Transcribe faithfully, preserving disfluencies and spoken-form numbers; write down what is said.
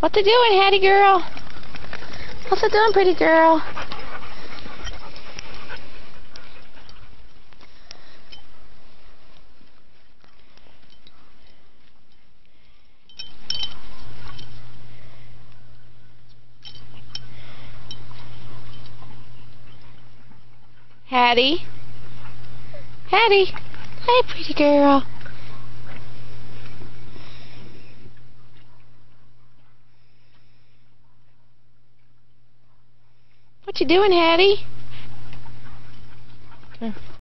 What's it doing, Haddie girl? What's it doing, pretty girl? Haddie? Haddie? Hey, pretty girl. What you doing, Haddie?